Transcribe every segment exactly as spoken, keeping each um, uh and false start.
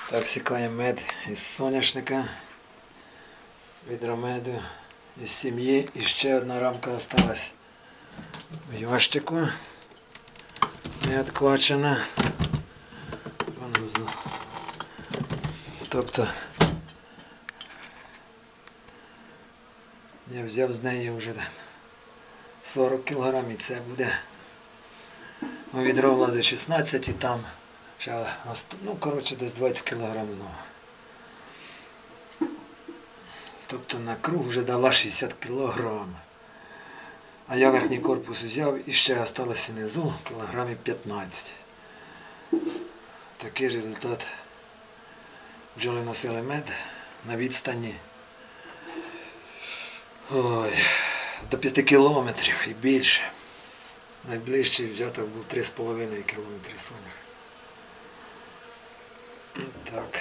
Так, сікаємо мед із соняшника, відро меду із сім'ї. І ще одна рамка залишилась в ящику. Не відквачена. Тобто я взяв з неї вже сорок кілограм, і це буде. У відро влазить шістнадцять і там ще, ну, коротше, десь двадцять кілограм. Тобто на круг вже дала шістдесят кілограм. А я верхній корпус взяв і ще залишилося внизу кілограмів п'ятнадцять. Такий результат. Бджоли носили мед на відстані ой, до п'яти кілометрів і більше. Найближчий взяток був три з половиною кілометри сонях. Так.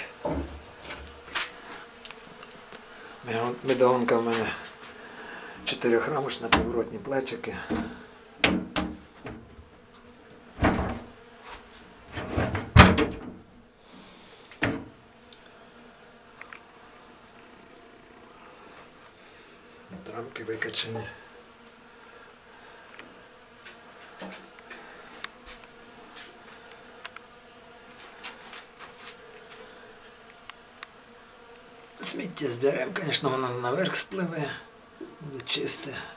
Медогонка в мене чотирьохрамочна, поворотні плечики. Рамки викачені. Сміття зберемо, звісно, воно наверх спливе, буде чисте.